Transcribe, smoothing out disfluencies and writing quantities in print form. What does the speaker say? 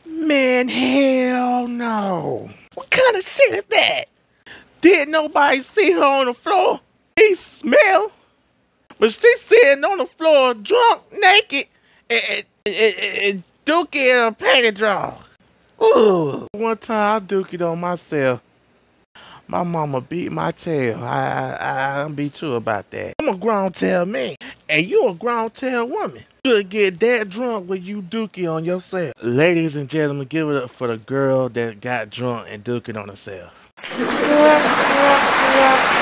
Man, hell no. What kind of shit is that? Did nobody see her on the floor? He smell, but she's sitting on the floor drunk, naked, and dookie in a panty drawer. Ooh. One time I dookied on myself. My mama beat my tail. I be true about that. I'm a grown tail man, and you a grown tail woman. You should get that drunk when you dookie on yourself. Ladies and gentlemen, give it up for the girl that got drunk and dookied on herself.